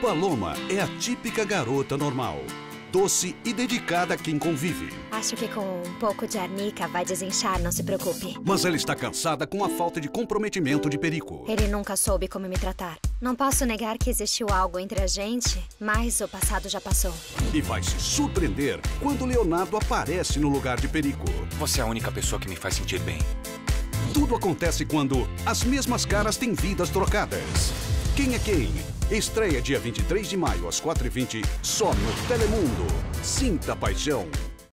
Paloma é a típica garota normal, doce e dedicada a quem convive. Acho que com um pouco de arnica vai desinchar, não se preocupe. Mas ela está cansada com a falta de comprometimento de Perico. Ele nunca soube como me tratar. Não posso negar que existiu algo entre a gente, mas o passado já passou. E vai se surpreender quando Leonardo aparece no lugar de Perico. Você é a única pessoa que me faz sentir bem. Tudo acontece quando as mesmas caras têm vidas trocadas. Quem é quem? Estreia dia 23 de maio às 4h20, só no Telemundo. Sinta a paixão.